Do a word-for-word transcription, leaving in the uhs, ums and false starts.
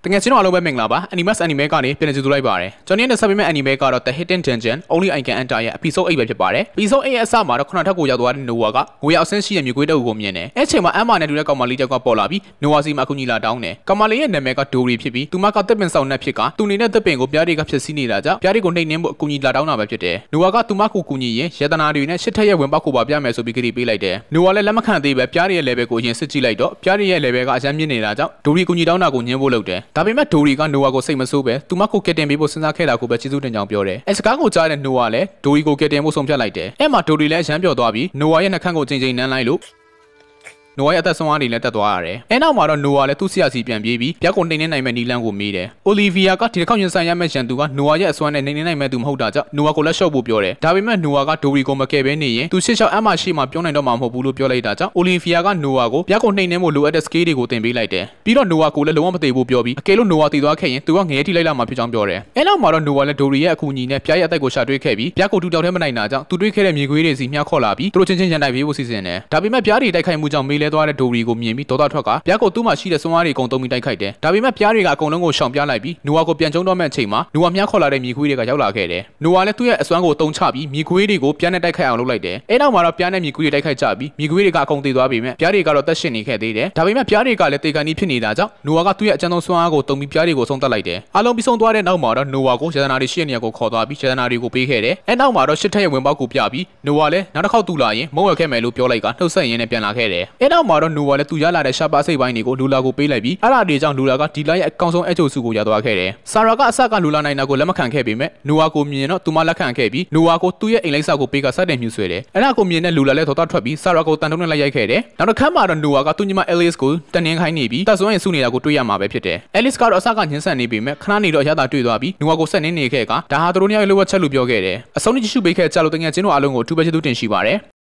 တကယ်ချင်းတော့အလုံးပဲမင်္ဂလာပါ Animus Anime ကနေပြန်လည်ကြိုဆိုလိုက်ပါတယ်ကျွန်တော်ရဲ့ဆက်ပေးမယ့် Anime ကတော့ The Hidden Dungeon Only I Can Enter ရဲ့ episode eight ပဲဖြစ်ပါတယ် episode eight ရဲ့အစမှာတော့ခုနထပ်ကိုရောက်သွားတဲ့ Noah ကငွေရအဆင်းရှိတဲ့မြေခွေးတအုပ်ကိုမြင်တယ်အဲ့ချိန်မှာအမ်မာနဲ့တူတဲ့ကောင်မလေးတစ်ယောက်ကပေါ်လာပြီး Noah စီမှာအကူညီလာတောင်းတယ်ကောင်မလေးရဲ့နာမည်က Dory ဖြစ်ပြီးသူမကတပ်ပင်ဆောင်နဲ့ဖြစ်ကသူနေတဲ့တပ်ပင်ကိုပြားတွေကဖြစ်စီးနေတာကြောင့်ပြားတွေကိုနှိမ်နှင်းဖို့အကူညီလာတောင်းတာပဲဖြစ်တယ် Noah ကသူမကိုကူညီရင်ရတနာတွေနဲ့ရှစ်ထက်ရဲ့ဝင်ပေါက်ကိုပါပြမယ်ဆိုပြီးကြည့်ပေးလိုက်တယ် Noah လည်းလက်မခံသေးပဲပြားတွေရဲ့ level ကိုအရင်စစ်ကြည့်လိုက်တော့ပြားတွေရဲ့ level ကအရန်မြင့်နေတာကြောင့် Dory ကူညီတောင်းတာကိုညှင်းဖို့လုပ်တယ်ဒါပေမဲ့ Dory က Noah ကိုစိတ်မဆိုးပဲသူမကိုကက်တင်ပေးဖို့စဉ်းစားခဲ့တာကိုပဲကျေးဇူးတင်ကြောင်းပြောတယ်အဲစကားကိုကြားတဲ့ Noah လည်း Dory ကိုကက်တင်ဖို့ဆုံးဖြတ်လိုက်တယ်အဲ့မှာ Dory လည်းရမ်းပြော်သွားပြီး Noah ရဲ့နှာခမ်းကိုချိန်ချိန်နမ်းလိုက်လို့Noah ရဲ့အသက်ဆုံးအားတွေလည်းတက်သွားရတယ်။အဲနောက်မှာတော့ Noah လည်းသူ့ဆရာစီပြန်ပြေးပြီးပြက်ကိုနှိမ်နှင်းနိုင်မဲ့နီလန်းကိုမေးတယ်။ Olivia ကဒီတစ်ခေါက်ရင်ဆိုင်ရမဲ့ရန်သူက Noah ရဲ့အစွမ်းနဲ့နှိမ်နှင်းနိုင်မဲ့သူမဟုတ်တာကြောင့် Noah ကိုလက်လျှော့ဖို့ပြောတယ်။ဒါပေမဲ့ Noah က Dory ကိုမကယ်ဘဲနေရင်သူရှစ်ချောက်အမှရှိမှပြောနိုင်တော့မှာမဟုတ်ဘူးလို့ပြောလိုက်တာကြောင့် Olivia က Noah ကိုပြက်ကိုနှိမ်နှင်းဖို့လိုအပ်တဲ့ skill တွေကိုသင်ပေးလိုက်တယ်။ပြီးတော့ Noah ကိုလည်းလုံးဝမသေးဘူးပြောပြီးအကယ်လို့ Noah တည်သွားခဲ့ရင်သူကငရဲထိလိုက်လာမှာဖြစ်ကြောင်းပြောတယ်။အဲနောက်မှာတော့ Noah လည်း Dory ရဲ့အကူအညီနဲ့ပြက်ရဲ့အသက်ကိုရှာတွေ့ခဲ့ပြီးပြက်ကိုတူတောက်ထဲမနိုင်တာကြောင့်သူတွေ့ခဲ့တဲ့မြေခွေးတွေစီမျှခေါ်လာပြီးသူတို့ချင်းချင်းရန်တိုက်ပေးဖို့စီစဉ်တယ်။ဒါပေမဲ့ပြက်တွေတိုက်ခိုက်မှုကြောင့်မေးလဲသွားတဲ့ Dory ကိုမြင်ပြီးဒေါသထွက်ကပြားကိုသူ့မှာရှိတဲ့စွမ်းအားတွေအကုန်သုံးပြီးတိုက်ခိုက်တယ်။ဒါပေမဲ့ပြားတွေကအကုန်လုံးကိုရှောင်ပြလိုက်ပြီး Noah ကိုပြန်ကျုံတော့မဲ့အချိန်မှာ Noah မြားခေါ်လာတဲ့မြေခွေးတွေကရောက်လာခဲ့တယ်။ Noah လည်းသူ့ရဲ့အစွမ်းကိုတုံးချပြီးမြေခွေးတွေကိုပြားနဲ့တိုက်ခိုက်အောင်လုပ်လိုက်တယ်။အဲနောက်မှာတော့ပြားနဲ့မြေခွေးတွေတိုက်ခိုက်ကြပြီးမြေခွေးတွေကအကုန်သေသွားပြီမဲ့ပြားတွေကတော့တက်ရှင်နေခဲ့သေးတယ်။ဒါပေမဲ့ပြားတွေကလည်းတေကန်ကြီးဖြစ်နေတာကြောင့် Noah ကသူ့ရဲ့အကျဉ်းဆုံးစွမ်းအားကိုတုံးပြီးပြားတွေကိုဆုံးသတ်လိုက်တယ်။အားလုံးပြီးဆုံးသွားတဲ့နောက်မှာတော့ Noah ကိုရတနာတွေရှိတဲ့နေရာကိုခေါ်သွားပြီးရတနာတွေကိုပေးခဲ့တယ်။အဲနောက်မှာတော့ရှစ်ထက်ရဲ့ဝင်ပေါက်ကိုပြပြီး Noah လည်းနောက်တစ်ခေါက်တူလာရင်မုံဝယ်ခဲ့မယ်လို့ပြောလိုက်ကနှုတ်ဆက်ရင်းနဲ့ပြန်လာခဲ့တယ်။အဲနောက်မှာတော့ Noah လည်းသူရလာတဲ့ရှားပါစိတ်ပိုင်းတွေကိုလူလာကိုပေးလိုက်ပြီးအဲ့ဒါတွေကြောင့်လူလာကဒီလိုက်ရဲ့အကောင်ဆုံးအချို့စုကိုရသွားခဲ့တယ်။ဆာရာကအဆကလူလာနိုင်တာကိုလက်မခံခဲ့ပေမဲ့ Noah ကိုမြင်တော့သူမလက်ခံခဲ့ပြီး Noah ကိုသူ့ရဲ့အိမ်လိုက်စာကိုပေးကစတင်မြှူဆွဲတယ်။အဲ့ဒါကိုမြင်တဲ့လူလာလည်းထော်တာထွက်ပြီးဆာရာကိုတန်တုံးနဲ့လိုက်ရိုက်ခဲ့တယ်။နောက်တစ်ခါမှတော့ Noah ကသူ့ညီမ Alice ကိုတန်နှင်းခိုင်းနေပြီးတပ်စွမ်းရင်စုနေတာကိုတွေ့ရမှာပဲဖြစ်တယ်။ Alice ကတော့အဆကညှင်းဆန်နေပေမဲ့ခဏနေတော့အရသာတွေ့သွားပြီး Noah ကိုဆက်နေနေခဲ့ကဒါဟာသူတို့နှစ်ယောက်ရဲ့လိုဝက်ချက်လို့ပြောခဲ့တယ်။အဆုံးထိကြည့်ရှုပေးခဲ့ကြလို့တကယ်ချင်းတို့အားလုံးကိုအထူးပဲကျေးဇူးတင်ရှိပါတယ်။